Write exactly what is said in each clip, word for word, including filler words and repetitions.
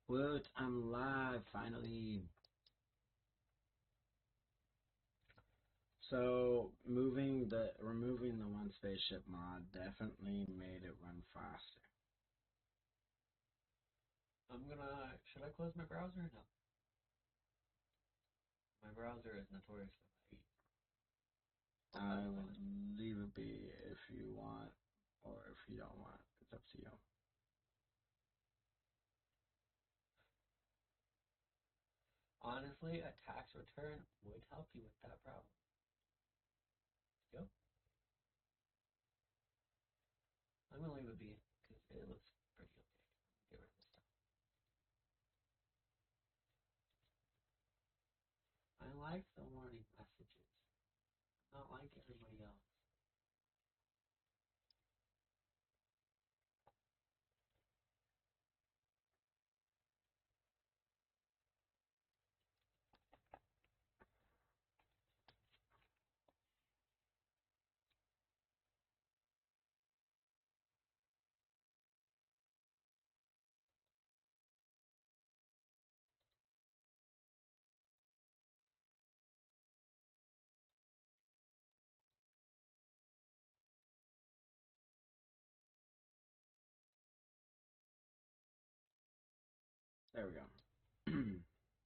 Woot, I'm live finally. So moving the removing the one spaceship mod definitely made it run faster. I'm gonna. Should I close my browser or no? My browser is notoriously laggy. I would leave it be if you want, or if you don't want. It's up to you. Honestly, a tax return would help you with that problem. Yep. I'm gonna leave it be because it looks pretty okay. Get rid of this stuff. I like the warning messages. Not like everybody else. There we go.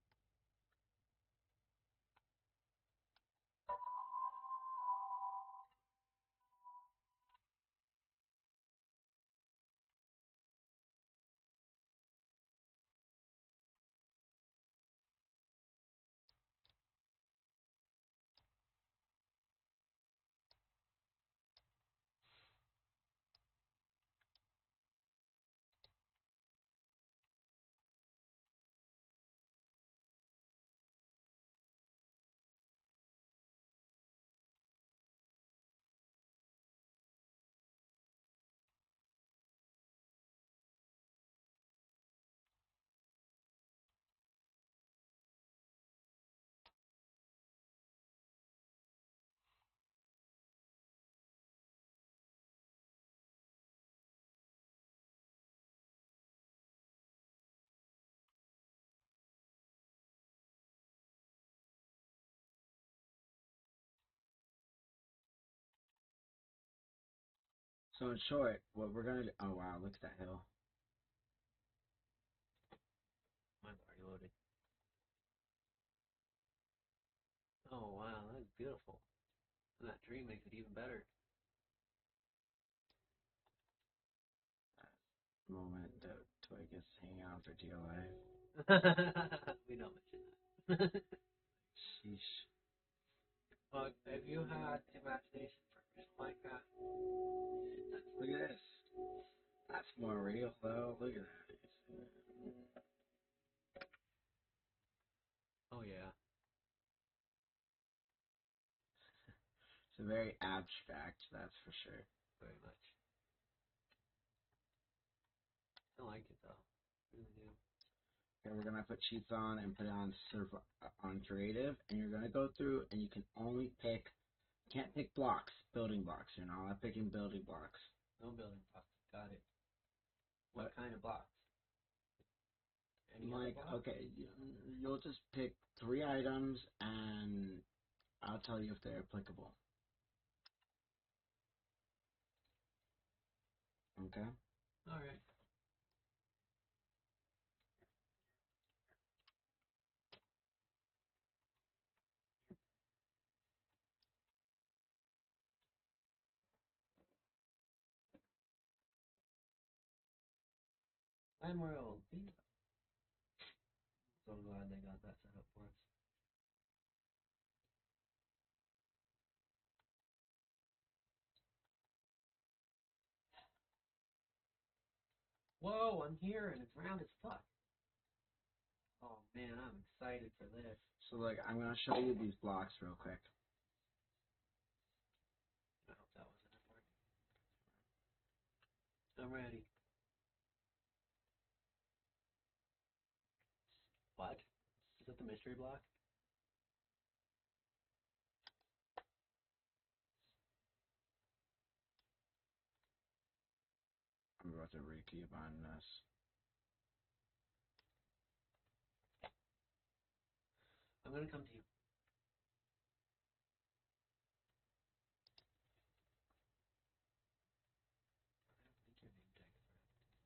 So in short, what we're gonna do, oh wow, look at that hill. Mine's already loaded. Oh wow, that's beautiful. And that tree makes it even better. Moment that Toy gets to hang out with their D L A. We don't mention that. Sheesh. But if you had imagination for a vision like that, Look at this. That's more real though. Look at that. oh yeah, It's very abstract, that's for sure. very much. I like it though. I really do. Okay, we're gonna put cheats on and put it on serv- on creative, and you're gonna go through and you can only pick. Can't pick blocks, building blocks. You're not allowed picking building blocks. No building blocks. Got it. What But kind of blocks? Any like, other blocks? okay, you'll just pick three items, and I'll tell you if they're applicable. Okay. All right. Emerald. So glad they got that set up for us. Whoa, I'm here and it's round as fuck. Oh man, I'm excited for this. So like, I'm gonna show you these blocks real quick. I hope that wasn't important. I'm ready. What? Is that the mystery block? I'm about to rekey on this. I'm gonna come to you. I don't think your name tag is right.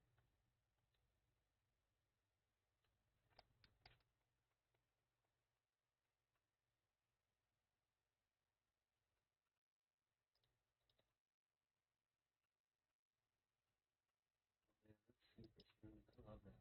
Man, that's super smooth. I love that.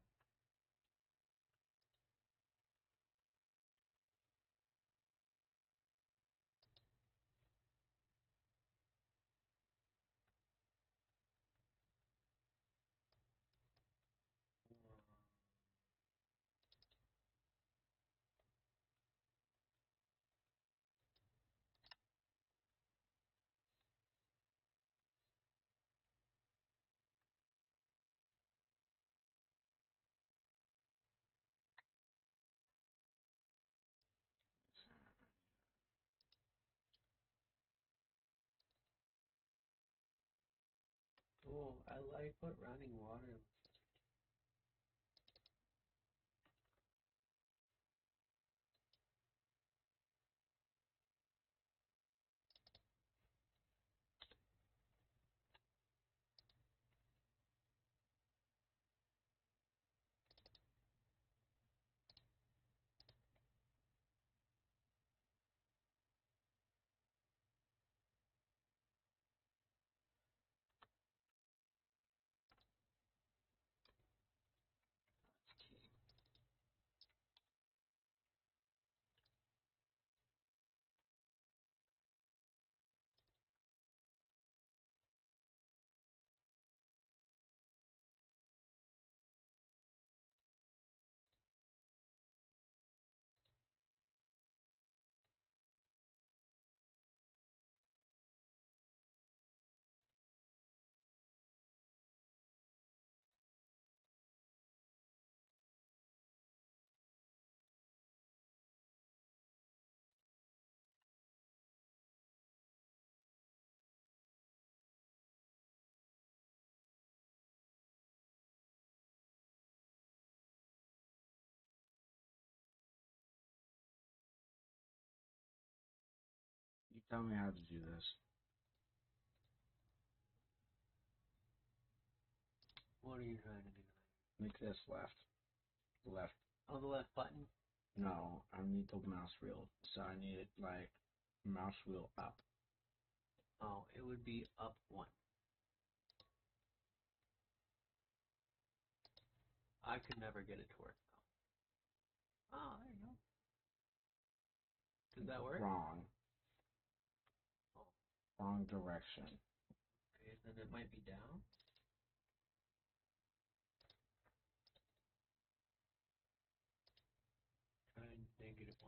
Oh, I like what running water looks like. You tell me how to do this. What are you trying to do? Make this left. Left. Oh, the left button? No, I need the mouse wheel. So I need it like mouse wheel up. Oh, it would be up one. I could never get it to work though. Oh, there you go. Does that work? Wrong. Oh. Wrong direction. Okay, then it might be down. Try negative one.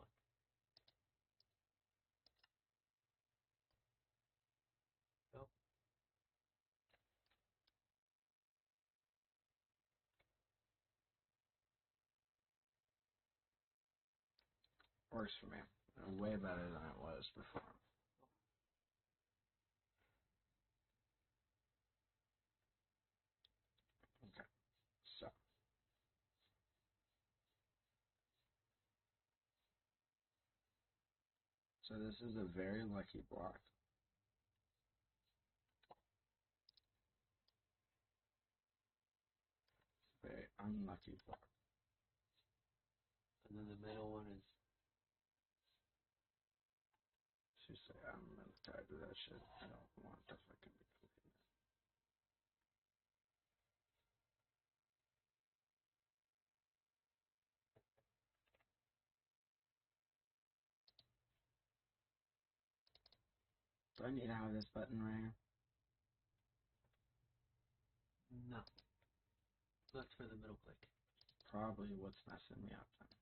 Nope. Works for me. Way better than it was before. Okay. So. So this is a very lucky block. Very unlucky block. And then the middle one is. She say I'm gonna try to do that shit. I don't want to fucking be clicking that. Do I need to have this button right here? No. That's for the middle click. Probably what's messing me up then.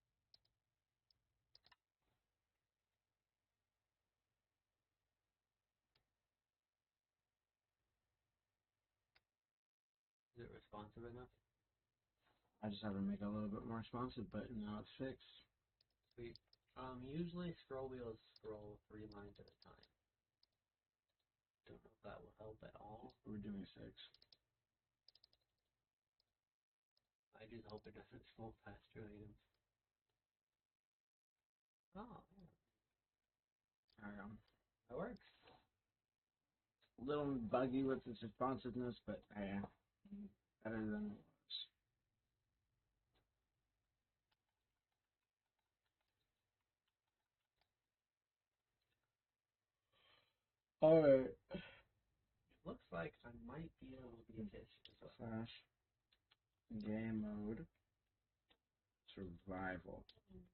Is it responsive enough? I just have to make it a little bit more responsive, but now it's fixed. Sweet. Um, usually scroll wheels scroll three lines at a time. Don't know if that will help at all. We're doing six. I just hope it doesn't scroll past your items. Oh, yeah. I um, That works. a little buggy with its responsiveness, but yeah, better than it was. Alright. It looks like I might be able to get this as well. Slash game mode survival.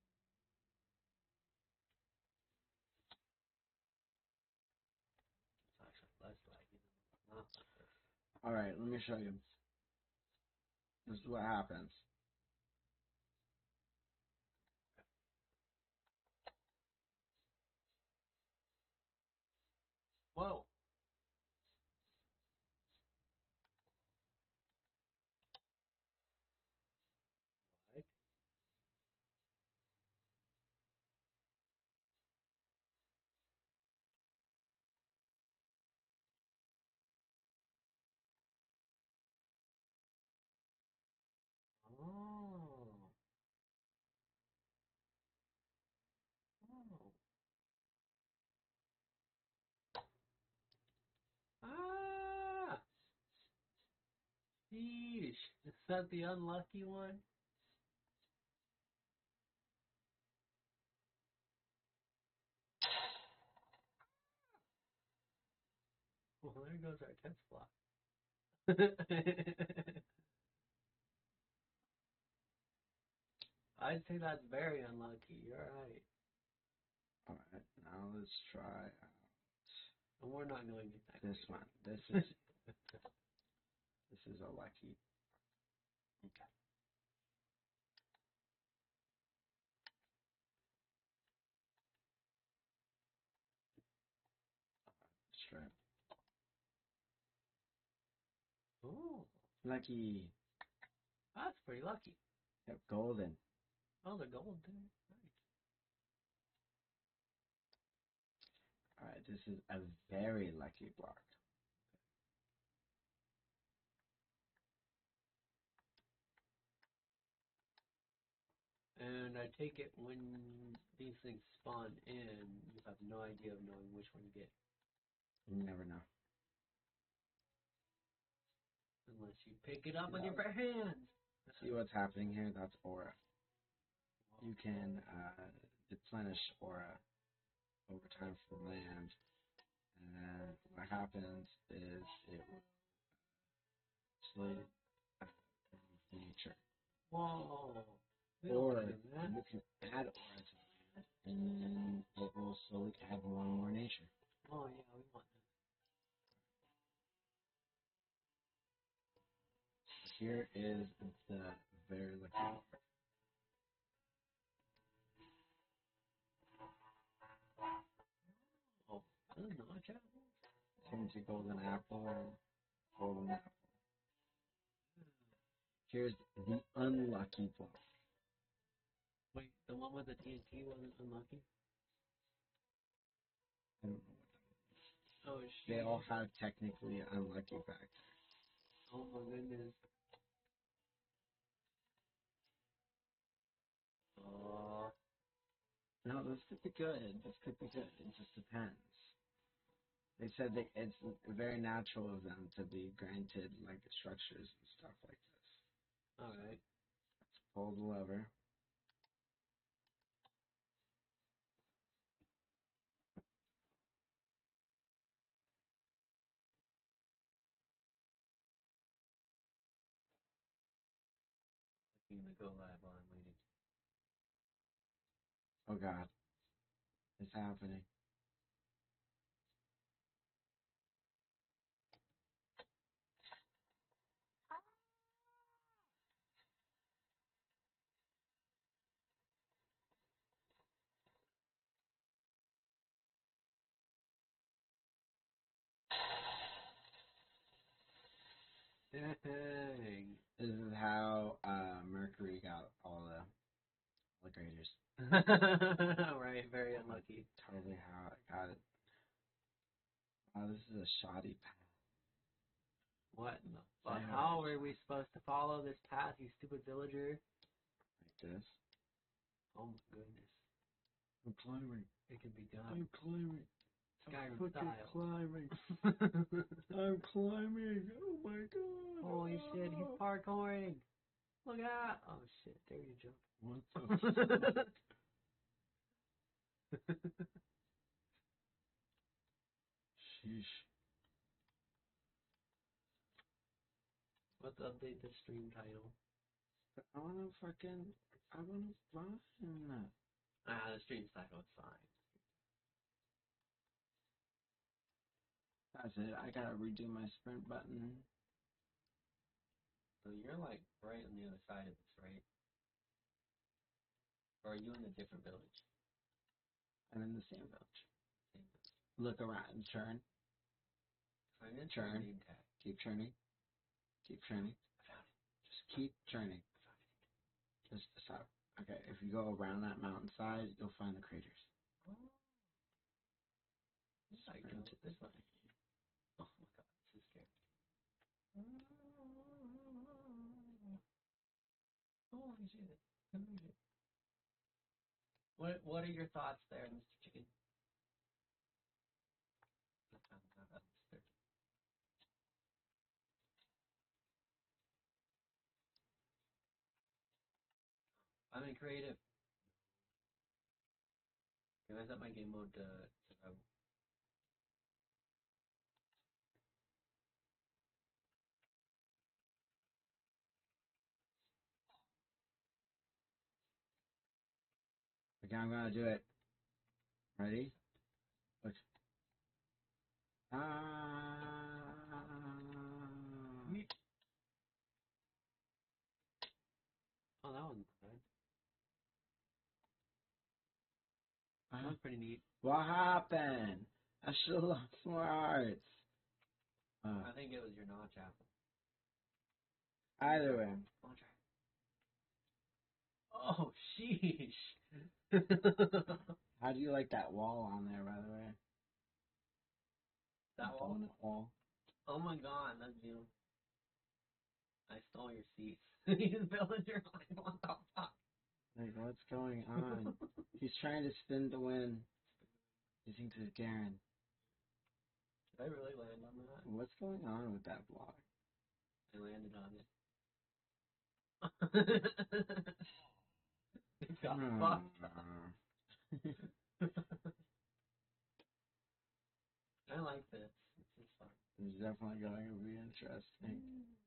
It's actually less laggy than not like this. Alright, let me show you. This is what happens. Whoa. Right. Oh. Oh. Ah! Sheesh. Is that the unlucky one? Well, there goes our test block. I'd say that's very unlucky. You're right. Alright, now let's try out And we're not going to get that. this great. one. This is this is a lucky. Okay. Let's try it. Oh, Lucky. that's pretty lucky. Yep, golden. Oh, the gold too. Nice. Alright, this is a very lucky block. And I take it when these things spawn in, you have no idea of knowing which one you get. You never know. Unless you pick it up with Yeah. your bare hands. See what's happening here? That's aura. You can uh, replenish aura over time for land. And then what happens is it will slowly affect nature. Whoa. We Or don't do that. you can add aura to land, and then it will slowly add more and more nature. Oh, yeah, we want that. Here is the very lucky part. Oh, I don't know. Watch out. Change the golden apple or golden apple. Here's the unlucky block. Wait, the one with the T N T wasn't unlucky? I don't know what that Oh, is. she. They all have technically unlucky factors. Oh my goodness. Oh. No, this could be good. This could be good. It just depends. They said that it's very natural of them to be granted like structures and stuff like this. Alright. Let's pull the lever. I'm gonna go live while I'm waiting. Oh God, it's happening. Dang. This is how uh, Mercury got all the, all the graders. Right, very unlucky. Totally how I got it. Wow, this is a shoddy path. What in the fuck? Yeah. How are we supposed to follow this path, you stupid villager? Like this. Oh my goodness. I'm climbing. It can be done. I'm climbing. Skyrim I'm fucking style. climbing. I'm climbing. Oh my god. Holy shit, he's parkouring. Look out. Oh shit, there you jump. What the Sheesh. Let's update the stream title. I wanna fucking. I wanna run. Ah, the stream title is fine. That's it. I gotta redo my sprint button. So you're like right on the other side of this, right? Or are you in a different village? I'm in the same village. Same village. Look around and turn. I'm in Turn. name tag. Keep turning. Keep turning. I found it. Just keep turning. I found it. Just stop. Okay, if you go around that mountainside, you'll find the craters. Oh. This I go Sprint. this way. Oh my god, this is scary. Holy shit. Holy shit. What what are your thoughts there, Mister Chicken? I'm in creative. Can I set my game mode to survival? Okay, I'm gonna do it. Ready? Look. Ah. Oh, that one's good. That Uh, was pretty neat. what happened? I should have lost more hearts. Uh, I think it was your notch apple. either way. I'll try. Oh, sheesh. How do you like that wall on there, by the way? That wall? Donut wall. Oh my god, that's beautiful. I stole your seats. You villager, like, what the fuck? Like, what's going on? He's trying to spin to win. He thinks it's Garen. Did I really land on that? What's going on with that block? I landed on it. It got Hmm. fucked. I like this. This is fun. It's definitely going to be interesting.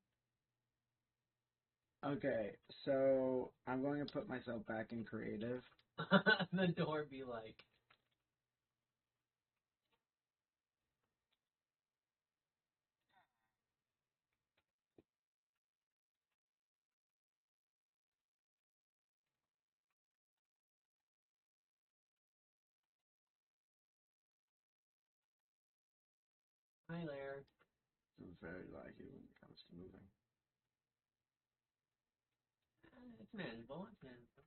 Okay, so I'm going to put myself back in creative. The door be like. Hi there. I'm very lucky when it comes to moving. Uh, It's manageable. It's manageable.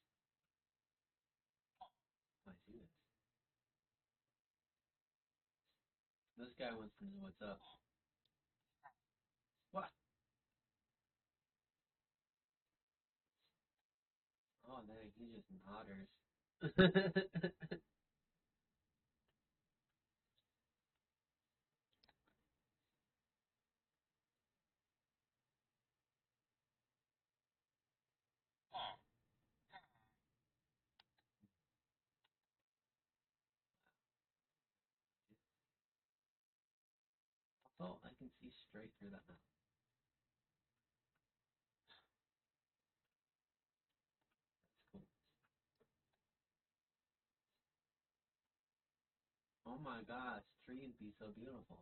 Oh, I see this. This guy wants to know what's up. What? Oh, dang, he just nodders. Also, I can see straight through that mountain. That's cool. Oh my gosh, trees be so beautiful.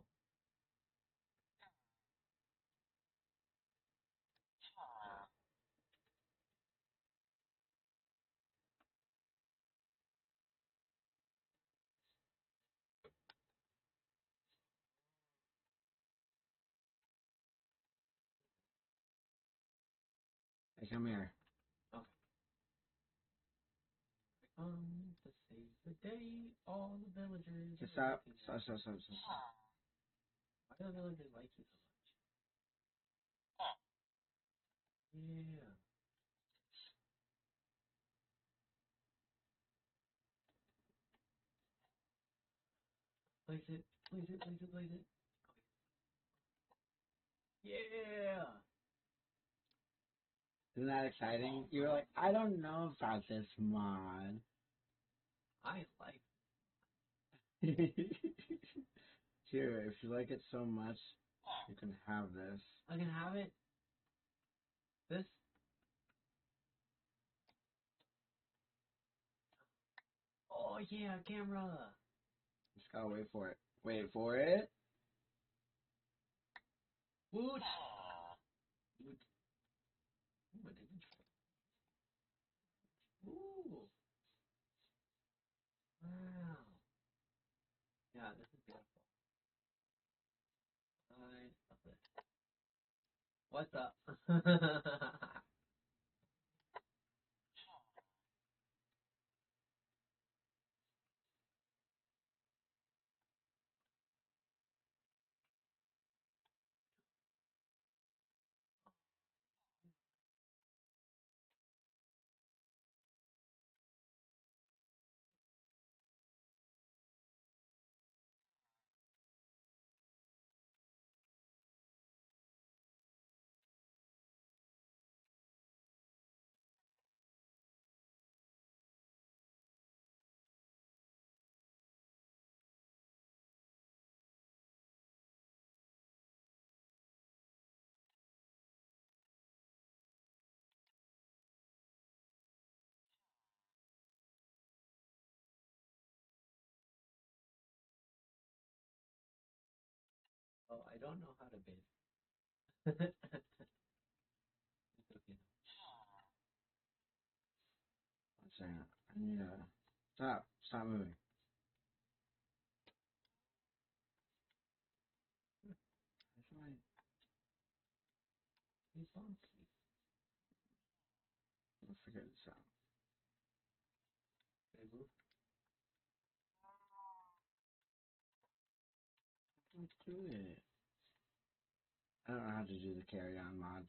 Hey, come here. Okay. Um, to save the day, all the villagers. Just are stop. looking Stop, at- stop, stop, stop. stop. Why do the villagers like you so much? Yeah. Place it, place it, place it, place it. Yeah! Isn't that exciting? You're like, I don't know about this mod. I like Here, if you like it so much, you can have this. I can have it. This. Oh yeah, camera. Just gotta wait for it. Wait for it. Woot. Woot. Ooh, an image. Ooh. Wow. Yeah, this is beautiful. I love it. What's up? Oh, I don't know how to base. It's okay. One second. I need to stop. Stop moving. How do I? He's funky. I'll figure this out. Can I move? Let's do it. I don't know how to do the carry on mod.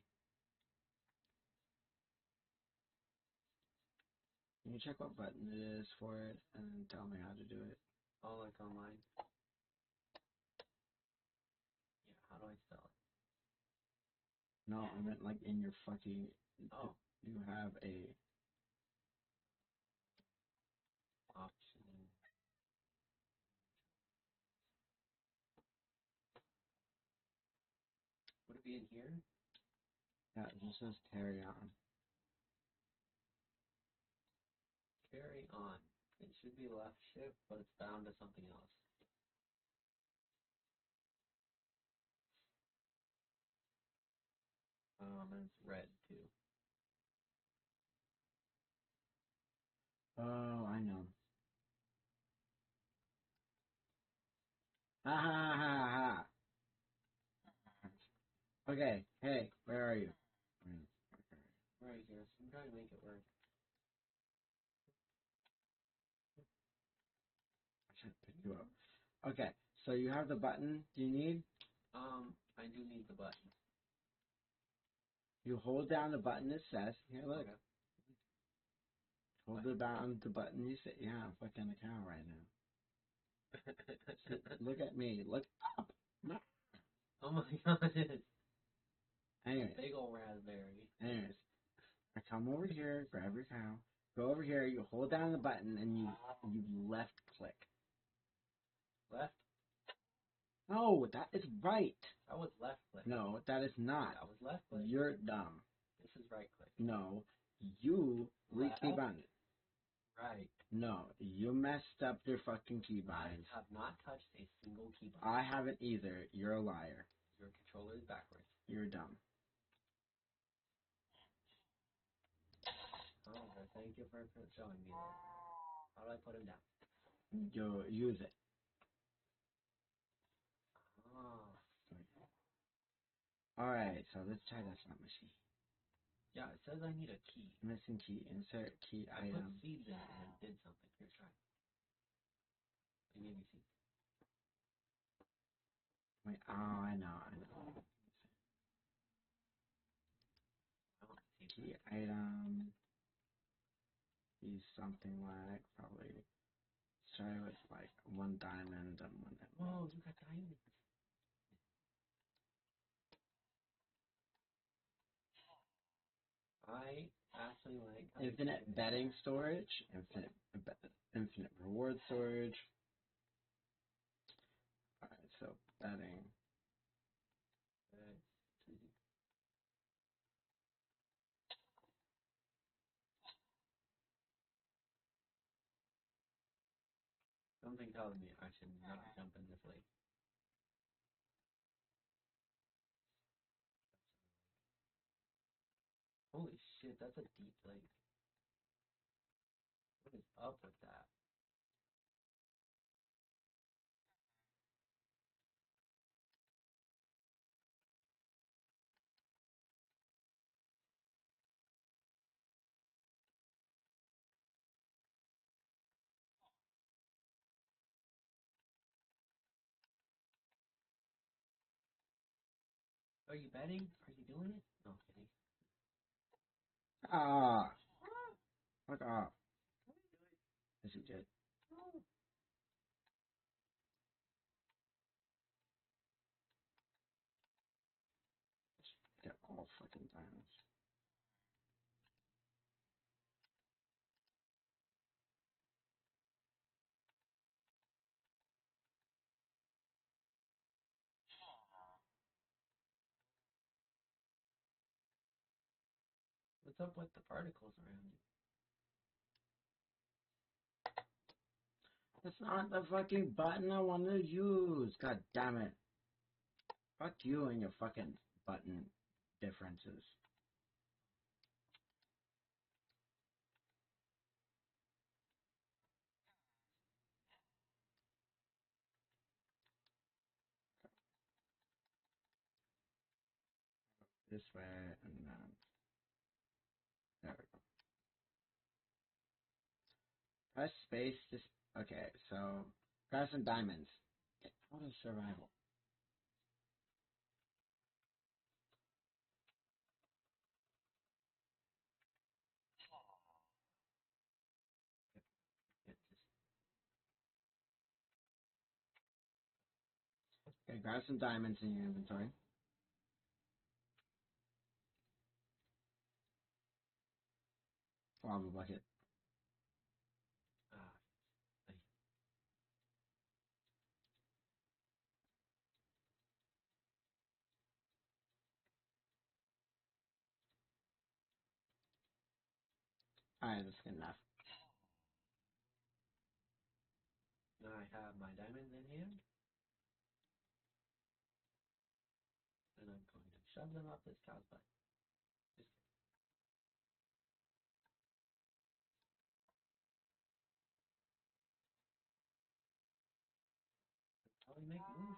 Can you check what button it is for it and then tell me how to do it? Oh, like online? Yeah, how do I spell it? No, I meant like in your fucking. Oh. You have a. Option. Would it be in here? Yeah, it just says carry on. Carry on. It should be left shift, but it's bound to something else. Um, and it's red too. Oh, I know. Ha ha ha ha. Okay, hey, where are you? Right here. So I'm trying to make it work. I should pick you up. Okay, so you have the button you need. Um, I do need the button. You hold down the button it says. Here, look. Okay. Hold it down the button you say. Yeah, I'm fucking a cow right now. Look at me. Look up. Oh my god. Anyways, Big ol' raspberry. anyways, I come over here, grab your cow, go over here. You hold down the button and you you left click. Left? No, that is right. That was left click. No, that is not. That was left click. You're dumb. This is right click. No, you re Left. key bind it. Right. No, you messed up your fucking key binds. I have not touched a single key bind. I haven't either. You're a liar. Your controller is backwards. You're dumb. Oh, okay. Thank you for showing me that. How do I put him down? You use it. Oh. Alright, so let's try this on machine. Yeah, it says I need a key. Missing key. Insert key I put item. seeds in it and it did something. Here, try. It gave me seeds. Wait, oh, I know, I know. I want seeds. Key item. Use something like probably try with like one diamond and one Whoa, emerald. you got diamonds. I actually like how you Infinite do it. betting storage, infinite infinite reward storage. Alright, so betting. Good. Something tells me I should not jump in this lake. Holy shit, that's a deep lake. What is up with that? Are you betting? Are you doing it? No kidding. Ah, fuck off. Yes, you did. Get all fucking diamonds. What's up with the particles around you? That's not the fucking button I want to use. God damn it. Fuck you and your fucking button differences. This way and then there we go. Press space. Just okay. So press and diamonds. Okay, auto survival. It just Okay, grab some diamonds in your inventory. Lava bucket. ah. Like, Alright, that's good enough. now I have my diamonds in hand, and I'm going to shove them up this cow's butt. Just how we make moves.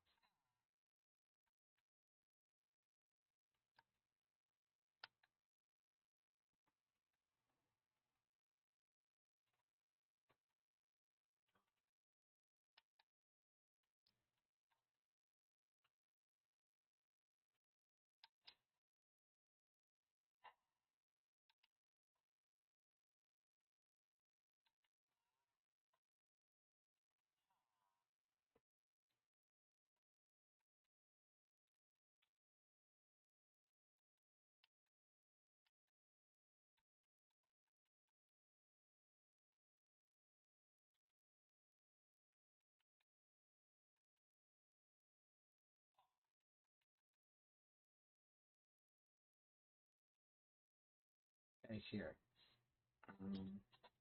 Okay, here. Um,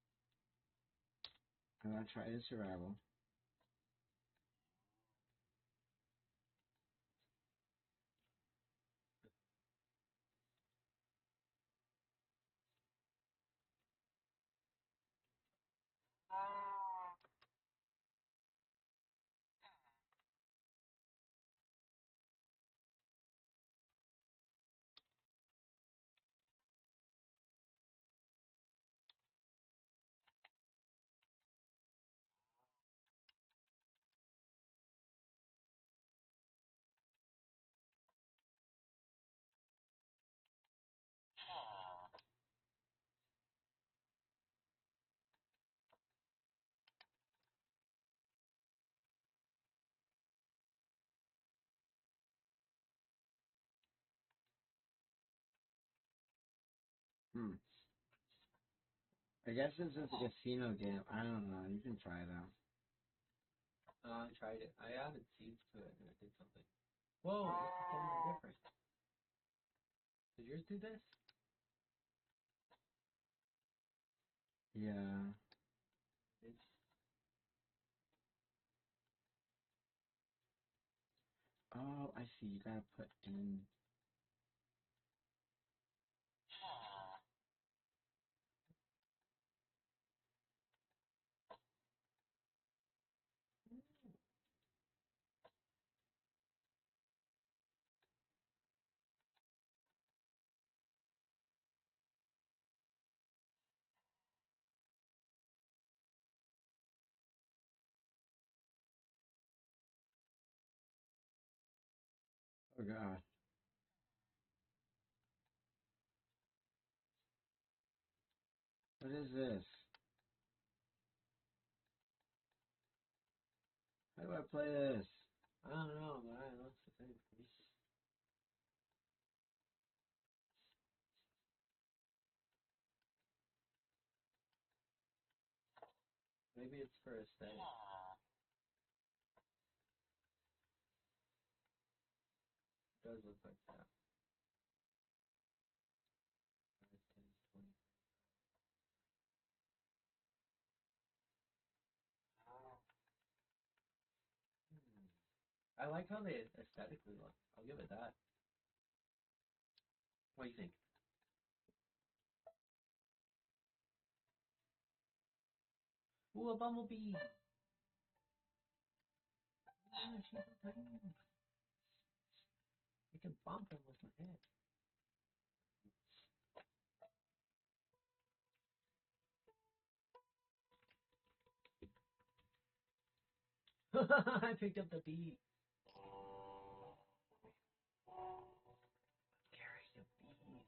I'm gonna try the survival. Hmm. I guess it's just a casino game. I don't know. You can try though. Uh, I tried it. I added seeds to it and it did something. Whoa, this is something different. Did yours do this? Yeah. It's Oh, I see. You gotta put in. Oh god. What is this? How do I play this? I don't know, but it looks the same to me. Maybe it's for aesthetic. It does look like that. five, ten, twenty. Hmm. I like how they aesthetically look. I'll give it that. What do you think? Ooh, a bumblebee! Yeah, she's so tiny. I can bump him with my head. I picked up the bee. Carry the bee.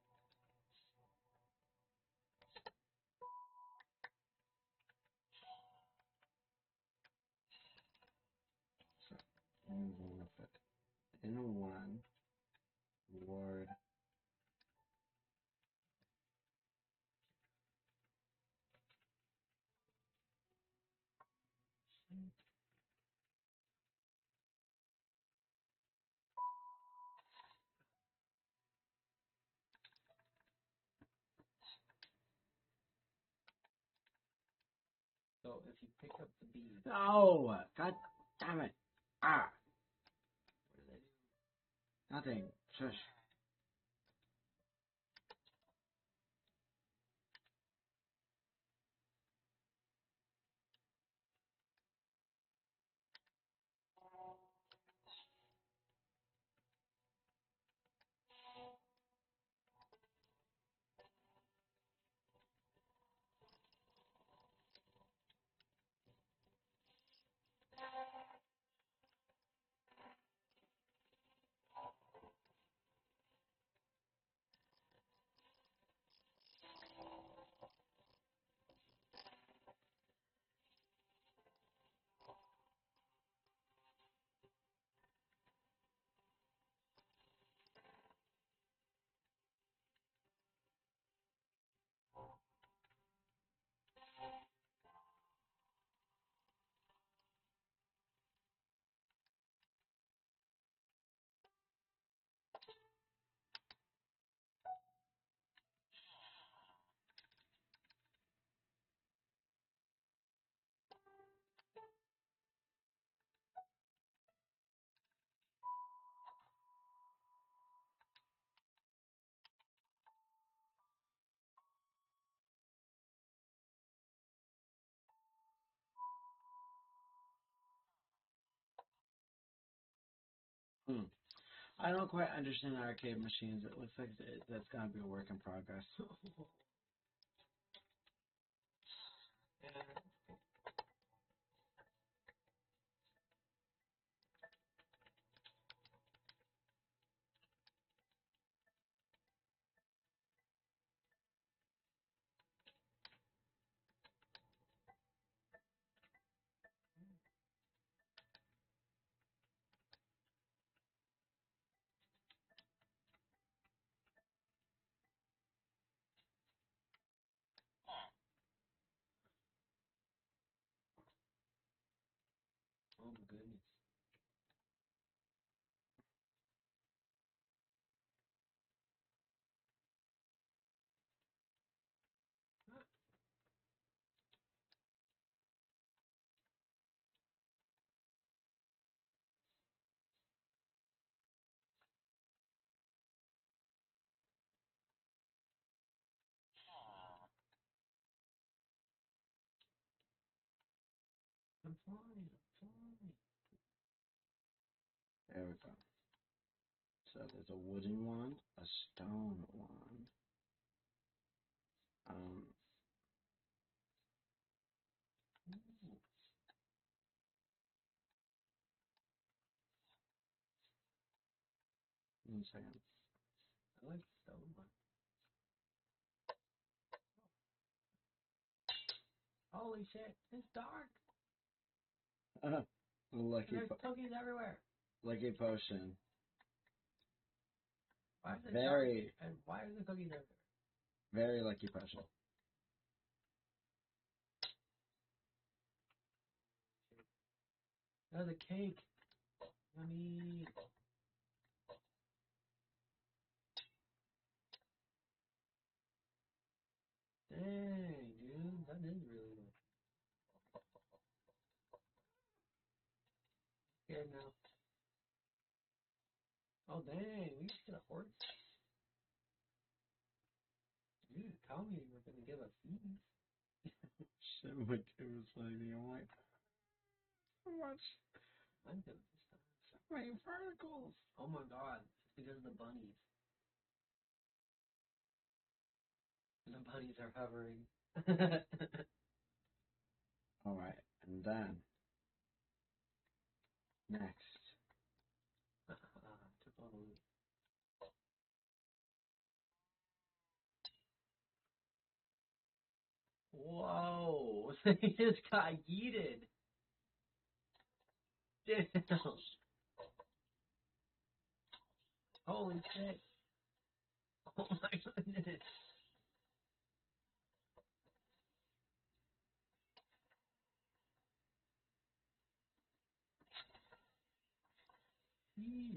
So I'm gonna put in one word. So if you pick up the bee, No! God damn it! Ah! what do they do? Nothing. Shush. Hmm. I don't quite understand arcade machines. It looks like it, that's gonna be a work in progress. Yeah. flying, I'm flying. There we go. So there's a wooden one, a stone one. Um, Ooh. one second. I like the stone one. Holy shit, it's dark. Uh, lucky, And there's po- cookies everywhere. lucky potion. Why is it Very, dark? And why are the cookies everywhere? very lucky potion. There's a cake. Yummy. Dang, dude, that is really good. Scared now. Oh dang, we should get a horse. You didn't tell me you were gonna give us these. Shit, my kid was like, I'm like, so much, I'm gonna just so many particles. Oh my god, it's because of the bunnies. The bunnies are hovering. Alright, and then, next. Took all the loot. Whoa, they just got yeeted. Damn. Holy shit. Oh my goodness. Jeez.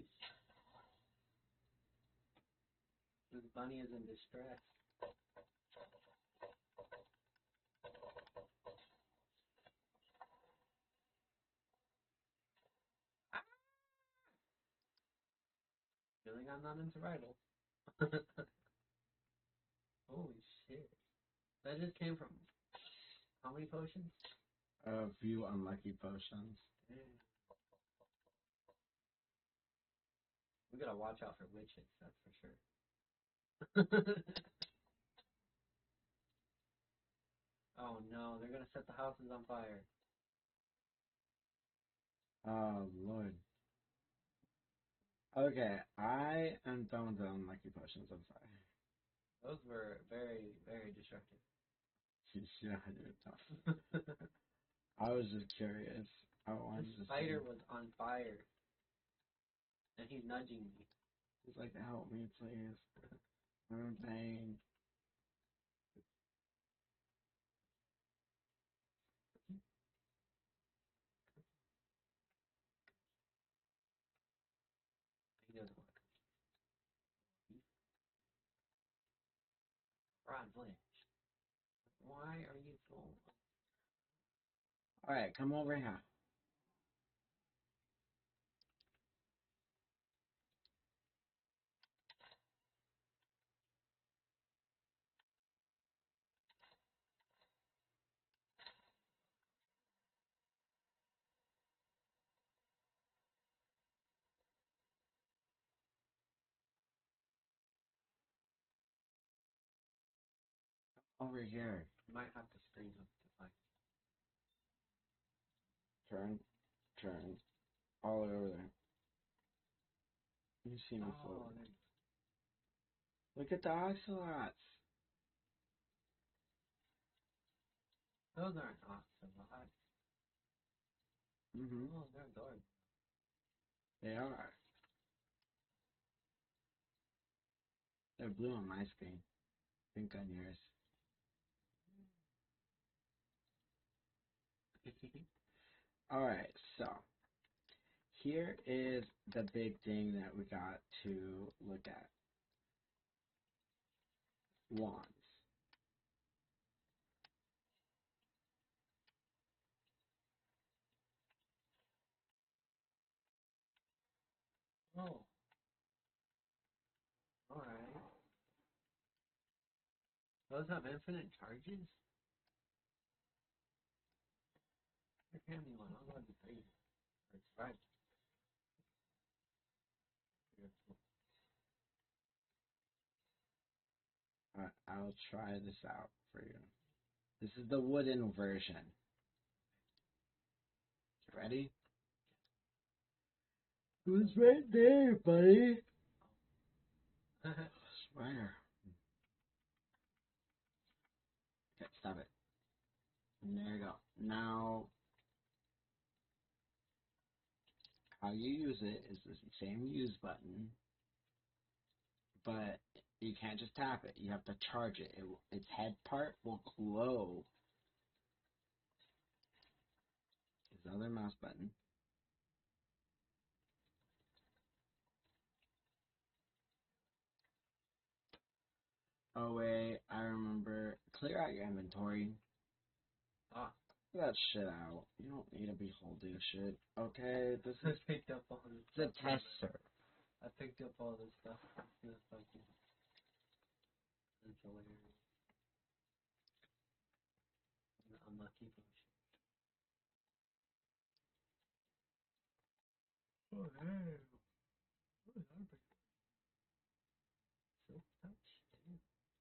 This bunny is in distress. Ah. Feeling I'm not in survival. Holy shit. That just came from how many potions? A few unlucky potions. Damn. We gotta watch out for witches, that's for sure. Oh no, they're gonna set the houses on fire. Oh, Lord. Okay, I am done with the unlucky potions, I'm sorry. Those were very, very destructive. Yeah, you're tough. I was just curious. I The wanted to spider see. was on fire. And he's nudging me. He's like, help me, please. I'm in pain. He doesn't want to. Ron Blanche. Why are you so... Alright, come over here. Over here. You might have to screen him to find Turn. Turn. All the way over there. You see me Oh, floating. there- Look at the ocelots. those aren't oxalots. Mm-hmm. Oh, they're good. They are. They're blue on my screen. Pink on yours. Alright, so here is the big thing that we got to look at. Wands. Oh. Alright. Those have infinite charges? your family one. I'll go to three. Or it's five. Alright, I'll try this out for you. This is the wooden version. You ready? It was right there, buddy. I swear. Okay, stop it. There you go. Now, how you use it is the same use button, but you can't just tap it. You have to charge it. it its head part will glow. This other mouse button. Oh wait, I remember. Clear out your inventory. Ah. Get that shit out. You don't need to be holding shit. Okay, this I is picked up all this it's a stuff. tester. I picked up all this stuff. It's gonna fucking. It's hilarious. I'm not keeping shit. Oh, hey. What is that? Silk touch? Damn.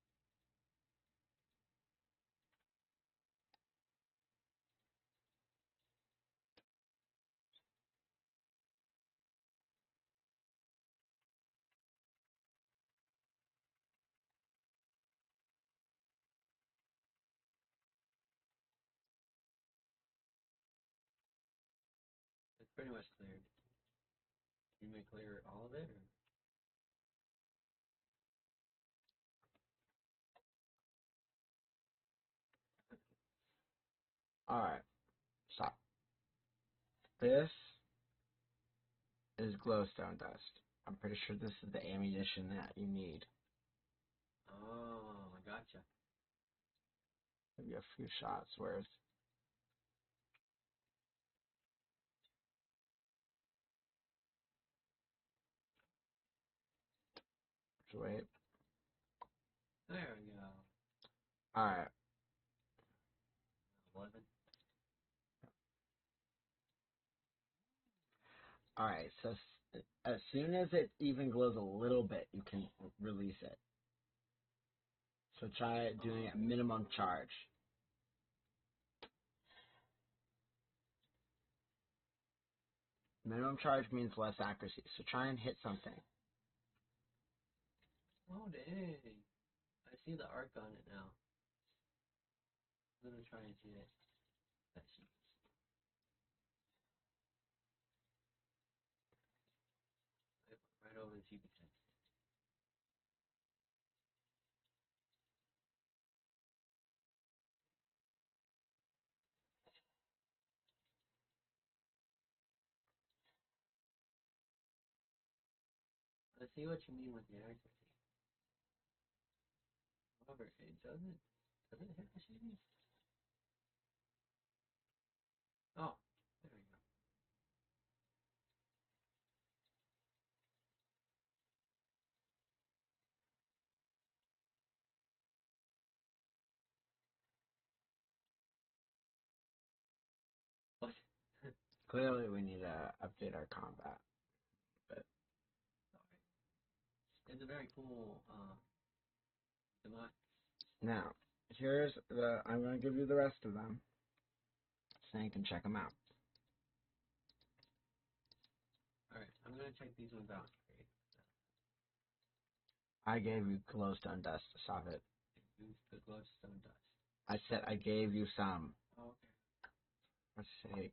It's pretty much cleared. You may clear all of it, or? Alright, stop. This is glowstone dust. I'm pretty sure this is the ammunition that you need. Oh, I gotcha. Maybe a few shots worth. Just wait. There we go. Alright. eleven. Alright, so s- as soon as it even glows a little bit, you can release it. So try doing a minimum charge. Minimum charge means less accuracy, so try and hit something. Oh, dang. I see the arc on it now. I'm gonna try and see it. That shit. Right over the T P ten. I see what you mean with the accuracy. However, it doesn't. Does it hit the shading? Oh, there we go. What? Clearly we need to update our combat. But It's a very cool uh, device. now, here's the, I'm going to give you the rest of them, so you can check them out. Alright, I'm gonna check these ones out. I gave you glowstone dust, stop it. Use the glowstone dust. I said I gave you some. Oh, okay. For sake.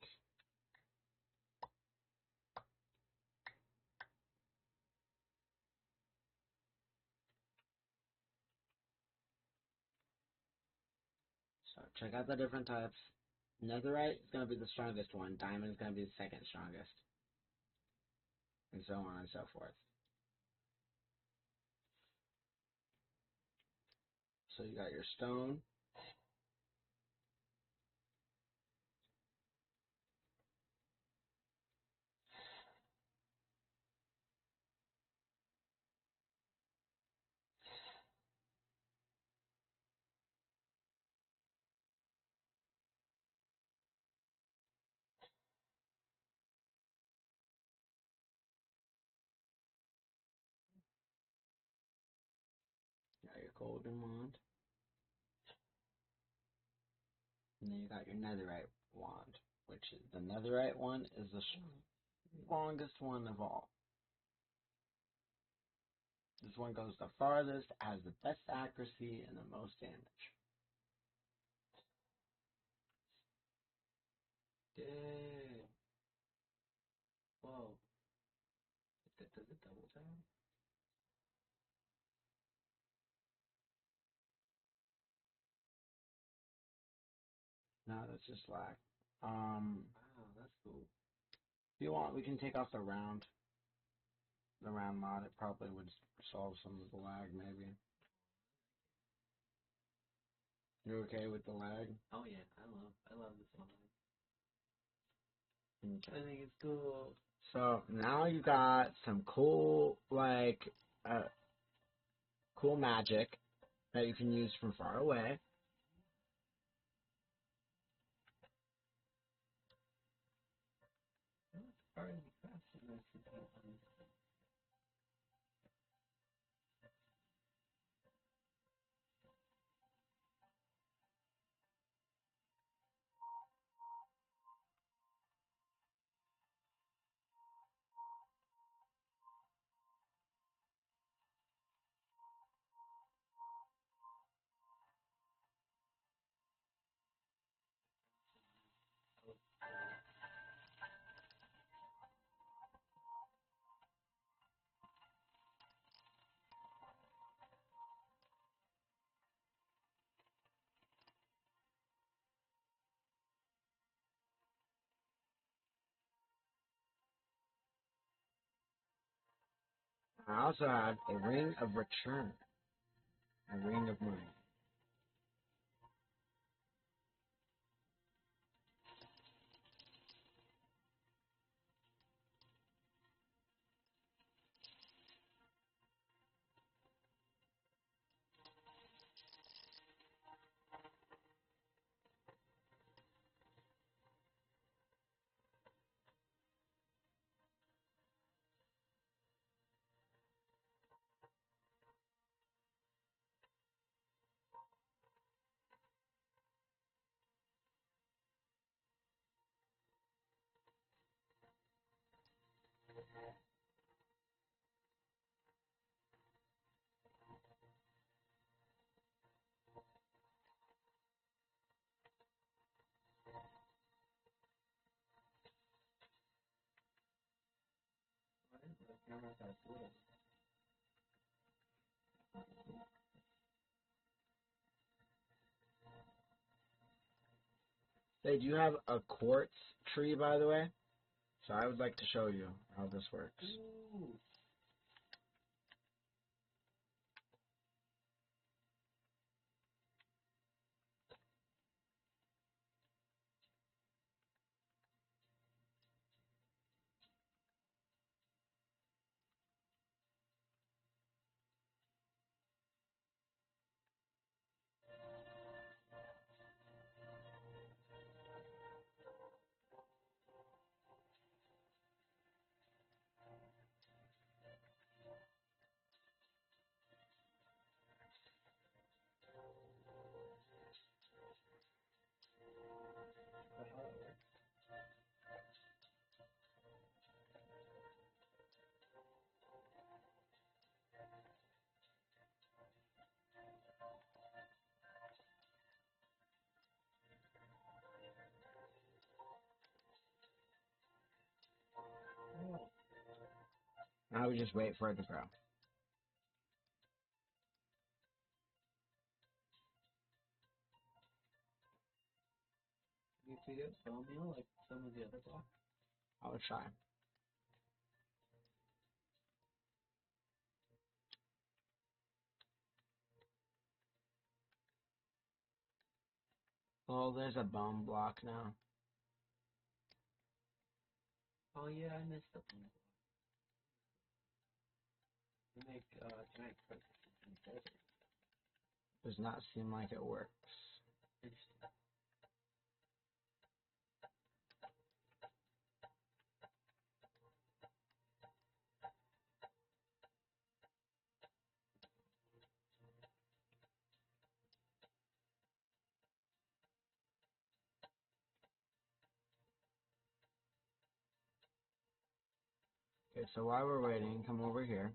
So check out the different types. Netherite is going to be the strongest one. Diamond is going to be the second strongest. And so on and so forth. So you got your stone. golden wand. And then you got your netherite wand, which is the netherite one is the strongest one of all. This one goes the farthest, has the best accuracy, and the most damage. Dang. Whoa. Does it double tap? No, that's just lag. Um, Wow, that's cool. if you want, we can take off the round. The round mod, it probably would solve some of the lag, maybe. You okay with the lag? Oh yeah, I love, I love this one. Okay. I think it's cool. So now you got some cool, like, uh, cool magic that you can use from far away. Already faster than fifteen hundred. I also have a ring of return, a ring of money. Why is the camera got cool? They do have a quartz tree, by the way. So I would like to show you how this works. Ooh. That's how it works. Oh. Now we just wait for it to grow. You could get bone meal like some of the other blocks. I'll try. Oh, there's a bone block now. Oh yeah, I missed the bone block. You make uh giant crevices in the desert. Does not seem like it works. Interesting. Okay, so while we're waiting, come over here.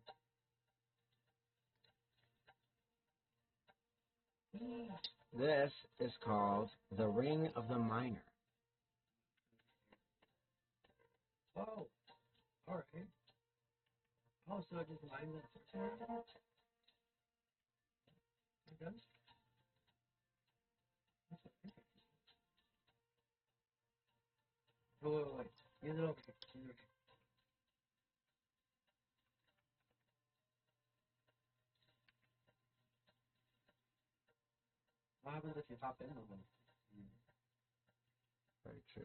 This is called the Ring of the Miner. Oh, alright. Oh, so it just lines up circle? It does? That's interesting. Oh, wait, wait, wait. Use it over here. Use it over here. What happens if you hop in the hole? Very true.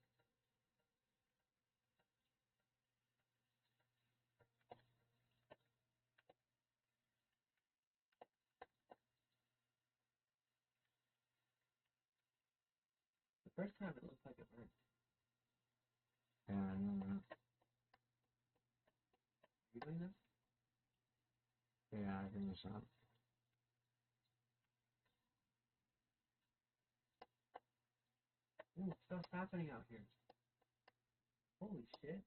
The first time it looked like it burned. And Are you doing this? yeah, I think so. Ooh, stuff's happening out here. Holy shit.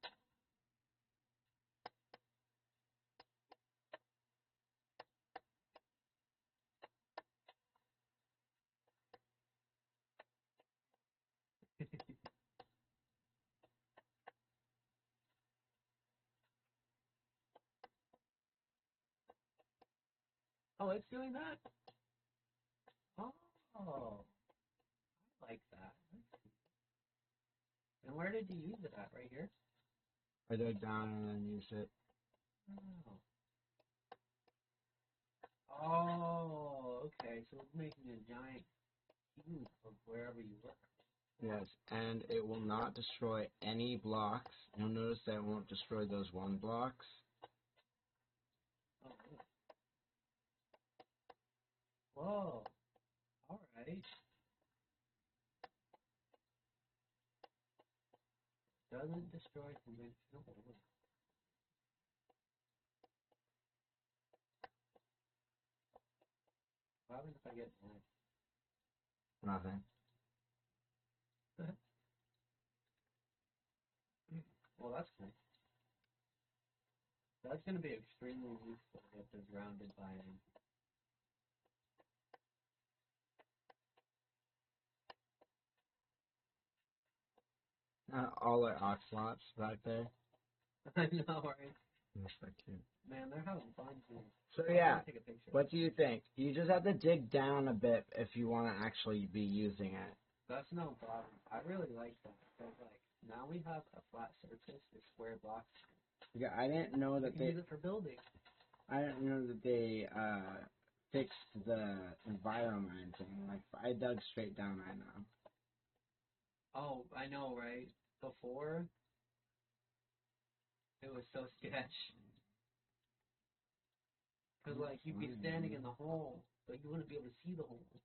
Oh, it's doing that? Oh, I like that. And where did you use it at? Right here? I dug down and then use it. Oh. Oh, okay. So it's making a giant cube of wherever you were. Yes, and it will not destroy any blocks. You'll notice that it won't destroy those one blocks. Oh, really? Whoa. Alright. Doesn't destroy conventional oil. What happens if I get more? Nothing. Well, that's cool. That's going to be extremely useful if there's rounded binding. Uh, all our oxlots back there. I know, right? That's so cute. Man, they're having fun too. So I'm yeah, gonna take a picture. what do you think? You just have to dig down a bit if you want to actually be using it. That's no problem. I really like that. Because, like, now we have a flat surface with square blocks. Yeah, I didn't know We that can they. use it for building. I didn't know that they uh, fixed the environment thing. Like I dug straight down right now. Oh, I know, right? Before, it was so sketch. Because, like, you'd be standing in the hole, but you wouldn't be able to see the hole.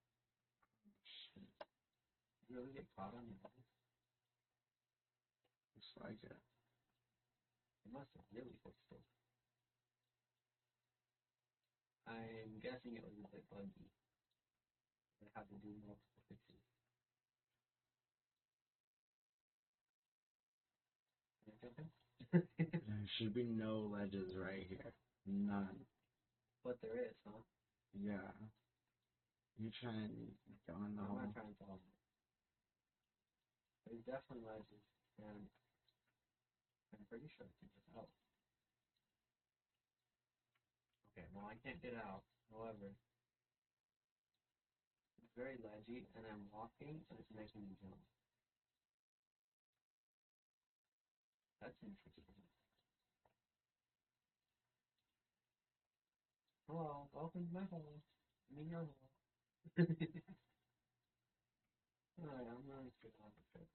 You really get caught on your nose. Just like it. It must have really fixed it. I'm guessing it was a bit buggy. They had to do multiple fixes. Can I jump in? There should be no ledges right here. None. But there is, huh? Yeah. You try and go in the I'm hole. not trying to solve it. There's definitely ledges, and I'm pretty sure I can get out. Okay, well, I can't get out. However, it's very ledgy, and I'm walking, and it's making me jump. That's interesting. Hello, welcome to my hole. I mean your hole. Alright, I'm really good on the trip.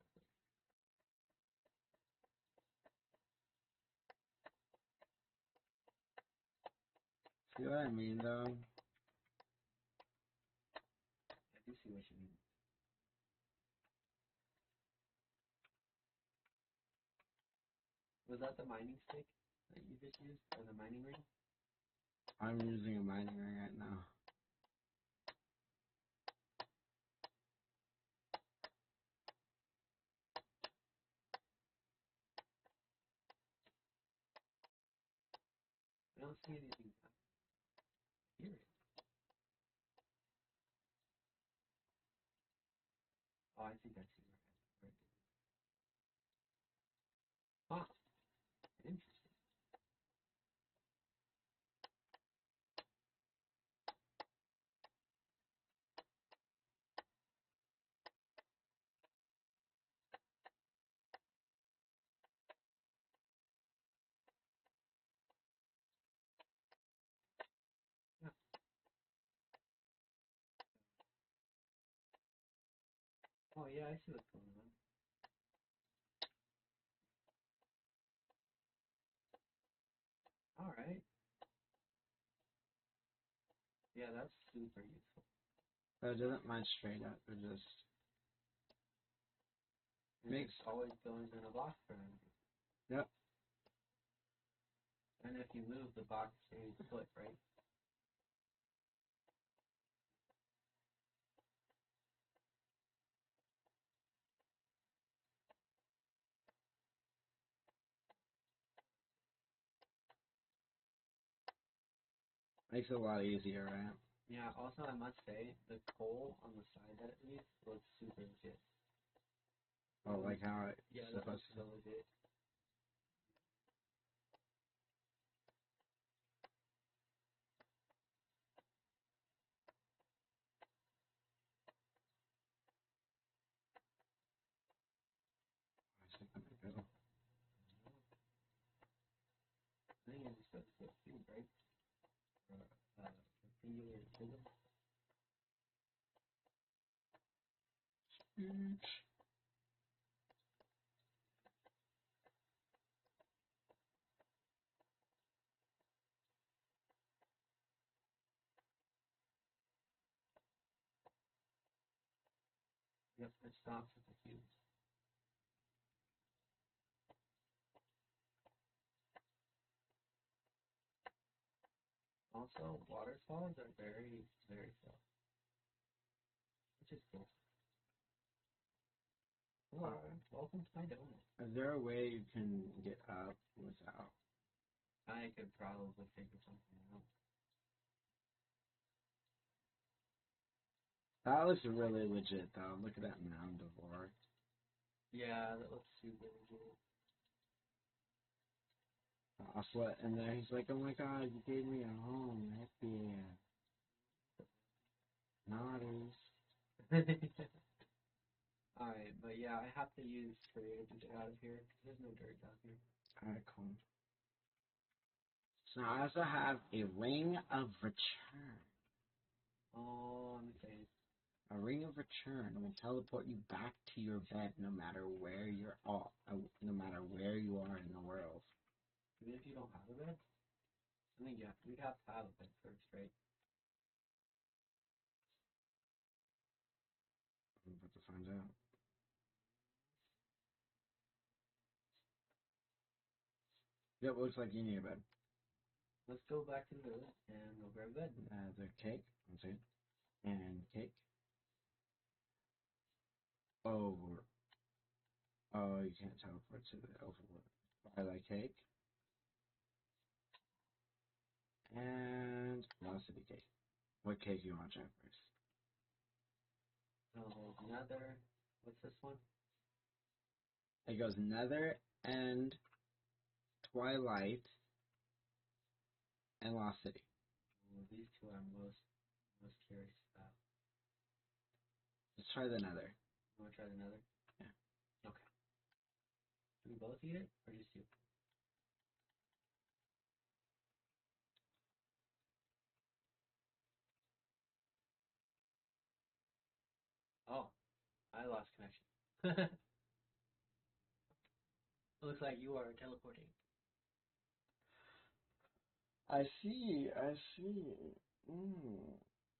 See what I mean, though? I do see what you mean. Was that the mining stick that you just used, or the mining ring? I'm using a mining ring right now. don't see anything here. Oh, I think I see where it is. Huh. Interesting. Yeah. Oh yeah, I see what's going on. All right. Yeah, that's super useful. So it doesn't match straight up. It just And makes. it's always going in a box for them. Yep. And if you move, the box stays put, right? Makes it a lot easier, right? Yeah, also I must say, the coal on the side that it leaves looks super legit. Oh, like how it's Yeah, that supposed looks to. so legit. I think that might go. I think it's supposed to be cube, right? Or, uh, rectangular prism. Huge. Yep, it stops at the cubes. Also, waterfalls are very, very slow. Which is cool. Hello, Uh, welcome to my donut. Is there a way you can get up without? I could probably figure something out. That looks really legit, though. Look at that mound of ore. Yeah, that looks super legit. Oslet in there. He's like, oh my god, you gave me a home. Heck yeah. Nodders. Alright, but yeah, I have to use creative to get out of here because there's no dirt down here. Alright, cool. So I also have a ring of return. Oh, I'm excited. A ring of return will teleport you back to your bed no matter where you're all, no matter where you are in the world. Even if you don't have a bed? I think yeah, we'd have to have a bed first, right? I'm about to find out. Yep, looks like you need a bed. Let's go back to the village and go grab a bed. Uh, the cake, one second. And cake. Over. Oh, you can't teleport to the overworld. Twilight cake. And velocity cake. What cake do you want to try first? Oh, another. What's this one? It goes Nether and Twilight and Lost City. Oh, these two I'm most most curious about. Let's try the Nether. You want to try another? Yeah. Okay. Do we both eat it, or just you? Oh, I lost connection. Looks like you are teleporting. I see, I see. Mm.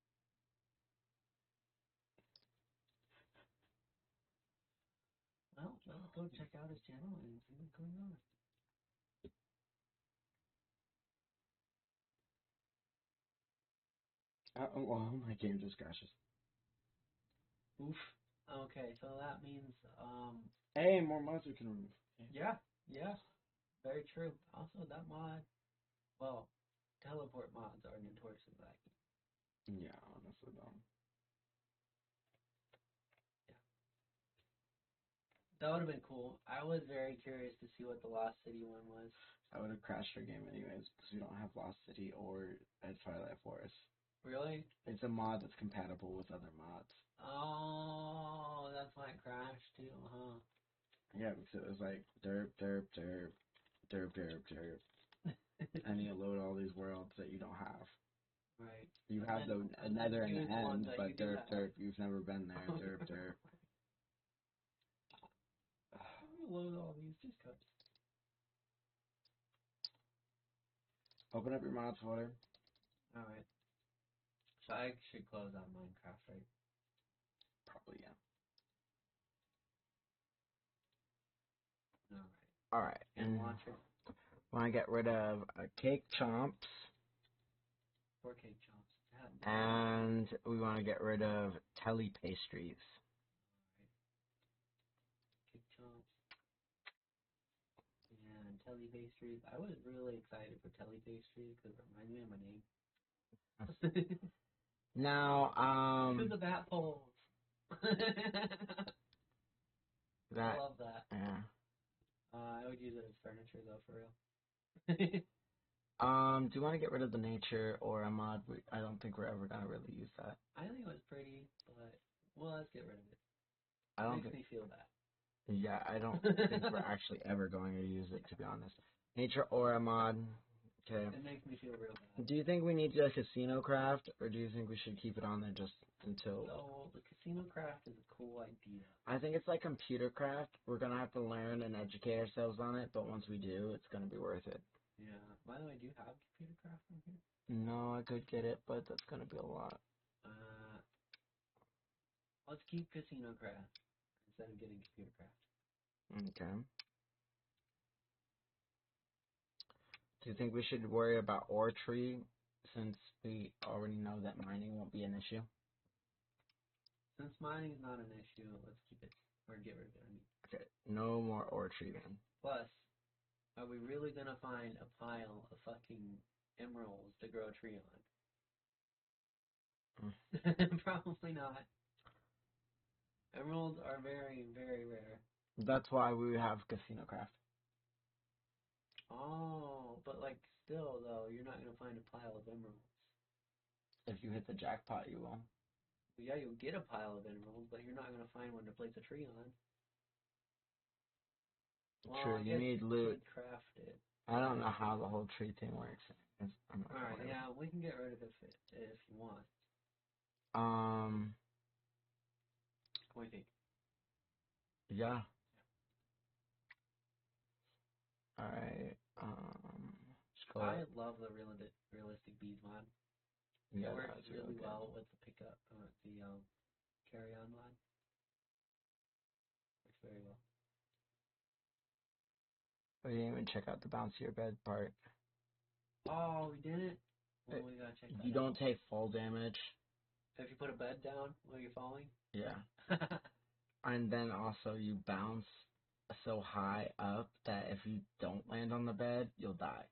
Well, well, go check out his channel and see what's going on. Uh, oh, oh, my game just crashes. Oof. Okay, so that means, um, Hey, more mods we can remove. Okay. yeah, yeah, very true. Also, that mod, well, teleport mods are notoriously laggy. Yeah, honestly though. That would have been cool. I was very curious to see what the Lost City one was. I would have crashed our game anyways because we don't have Lost City or at Twilight Forest. Really? It's a mod that's compatible with other mods. Oh, that's why it crashed too, huh? Yeah, because it was like derp, derp, derp, derp, derp, derp, and you load all these worlds that you don't have. Right. You have the and Nether and use the the ones end, that but you do derp, have. derp, you've never been there. Derp, derp. I'm gonna load all these just cause. Open up your mods folder. Alright. So I should close out Minecraft, right? Probably, yeah. Alright. Alright. And launcher. Want to get rid of uh, cake chomps. Four cake chomps. And we want to get rid of telly pastries. Cake chomps. And telly pastries. I was really excited for telly pastries because it reminds me of my name. Now, um... To the bat poles. That, I love that. Yeah. Uh, I would use it as furniture though, for real. um, do you want to get rid of the nature or a mod? We, I don't think we're ever gonna really use that. I think it was pretty, but well, let's get rid of it. I don't Makes think, me feel bad. Yeah, I don't think we're actually ever going to use it, to be honest. Nature aura mod. Okay. It makes me feel real bad. Do you think we need a casino craft, or do you think we should keep it on there just until? So the casino craft is a cool idea. I think it's like computer craft. We're gonna have to learn and educate ourselves on it, but once we do, it's gonna be worth it. Yeah. By the way, do you have computer craft on here? No, I could get it, but that's gonna be a lot. Uh, let's keep casino craft instead of getting computer craft. Okay. Do you think we should worry about ore tree since we already know that mining won't be an issue? Since mining is not an issue, let's keep it or get rid of it. I mean. Okay, no more ore tree then. Plus, are we really gonna find a pile of fucking emeralds to grow a tree on? Mm. Probably not. Emeralds are very, very rare. That's why we have casino craft. Oh, but like still though, you're not gonna find a pile of emeralds. If you hit the jackpot, you will. Yeah, you'll get a pile of emeralds, but you're not gonna find one to place a tree on. Well, True, I you need loot. Craft it. I don't know how the whole tree thing works. Alright, yeah, we can get rid of it if, if you want. Um. What do you think? Yeah. Alright. Um. I love the realistic realistic bees mod. Yeah, it works that's really really well with the pickup, uh, the um, carry on mod. Works very well. We didn't even check out the bouncier bed part. Oh, we didn't? Well, we gotta check that You out. don't take fall damage. If you put a bed down while you're falling? Yeah. And then also you bounce so high up that if you don't land on the bed, you'll die.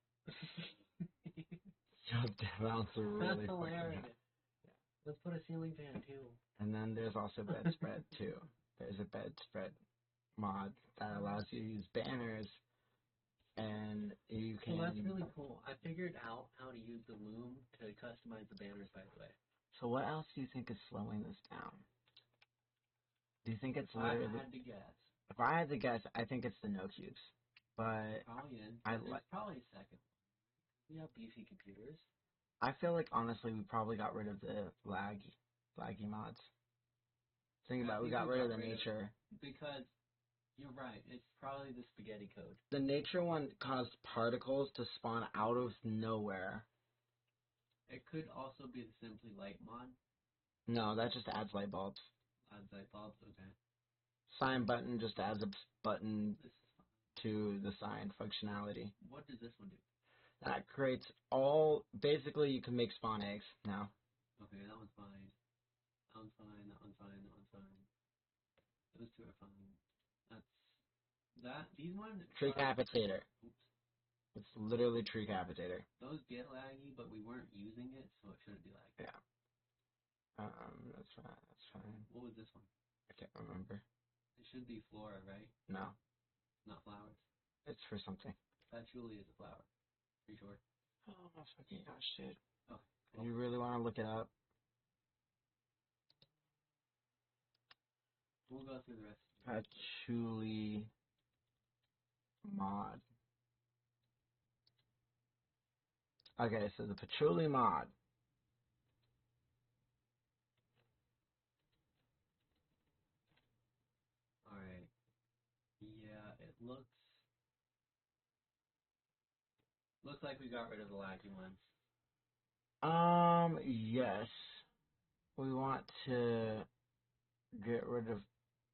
You have to bounce really That's hilarious. Yeah. Let's put a ceiling fan too. And then there's also bedspread too. There's a bedspread mod that allows you to use banners, and you can. Well, that's really cool. I figured out how to use the loom to customize the banners, by the way. So what else do you think is slowing this down? Do you think it's if literally? I had to guess. If I had to guess, I think it's the no cubes. But probably in. I like probably second. We have beefy computers. I feel like honestly we probably got rid of the laggy laggy mods. Think about it, we got rid of the nature. Because you're right, it's probably the spaghetti code. The nature one caused particles to spawn out of nowhere. It could also be the simply light mod. No, that just adds light bulbs. Adds light bulbs, okay. Sign button just adds a button to the sign functionality. What does this one do? That creates all, basically you can make spawn eggs now. Okay, that one's fine. That one's fine, that one's fine, that one's fine. Those two are fine. That's, that, these ones... Tree capitator. Oops. It's literally Treecapitator. Those get laggy, but we weren't using it, so it shouldn't be laggy. Yeah. Um, that's fine. That's fine. What was this one? I can't remember. It should be flora, right? No, Not flowers. it's for something. Patchouli is a flower. Pretty sure. Oh my fucking gosh, dude. Oh, Do you really want to look it up? we'll go through the rest. Patchouli mod. Okay, so the Patchouli mod. Alright. Yeah, it looks... Looks like we got rid of the laggy ones. Um, yes. We want to get rid of.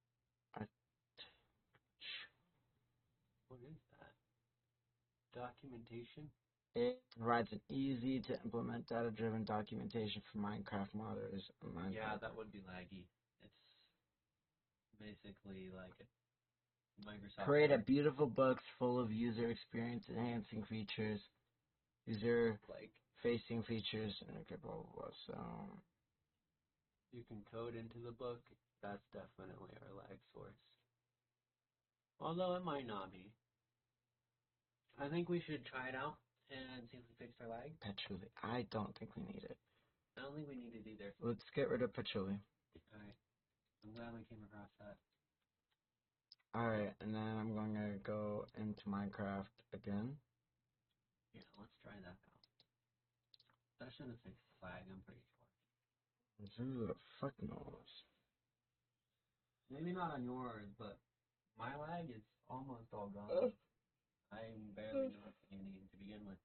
What is that? Documentation? It provides an easy to implement data driven documentation for Minecraft modders. Minecraft. Yeah, that would be laggy. It's basically like a Microsoft. Create a beautiful book full of user experience enhancing features, user like facing features, and okay, blah blah blah. So you can code into the book. That's definitely our lag source. Although it might not be. I think we should try it out and see if we fix our lag. Patchouli. I don't think we need it. I don't think we need it either. Let's get rid of Patchouli. Alright. I'm glad we came across that. Alright, and then I'm going to go into Minecraft again. Yeah, let's try that out. That should have fixed the lag, I'm pretty sure. Who the fuck knows? Maybe not on yours, but my lag is almost all gone. Uh. I barely noticed anything to begin with.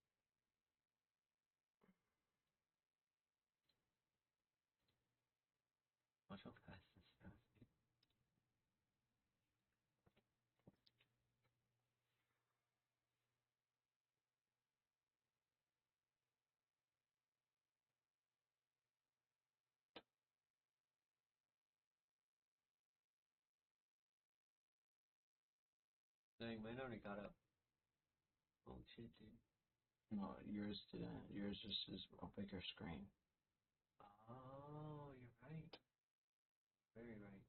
Watch how fast this is. Dang, mine already got up. Oh shit, dude. No, yours didn't. Yours just is a bigger screen. Oh, you're right. Very right.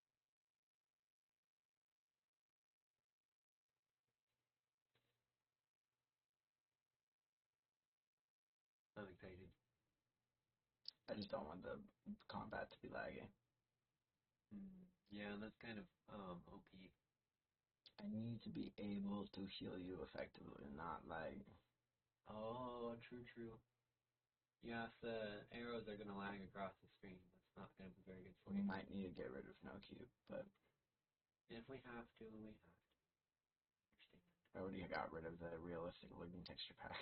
I'm excited. I just don't want the combat to be laggy. Mm, yeah, that's kind of um O P. I need to be able to heal you effectively, not like. Oh, true, true. Yeah, if the arrows are gonna lag across the screen, that's not gonna be very good for We you. might need to get rid of no cube, but If we have to, we have to. Understand. I already got rid of the realistic looking texture pack.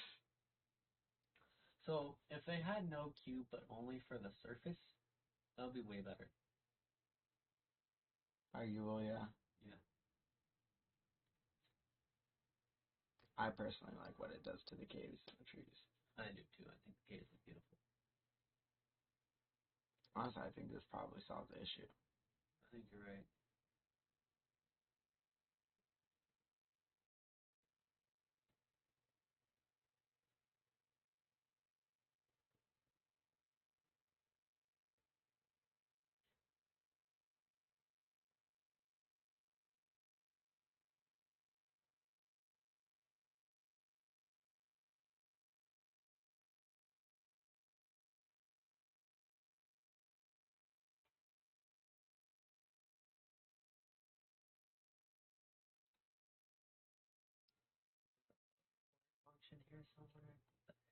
So, if they had no cube but only for the surface, that would be way better. Arguable, yeah. Yeah. I personally like what it does to the caves and the trees. I do too. I think the caves look beautiful. Honestly, I think this probably solves the issue. I think you're right. Function here somewhere.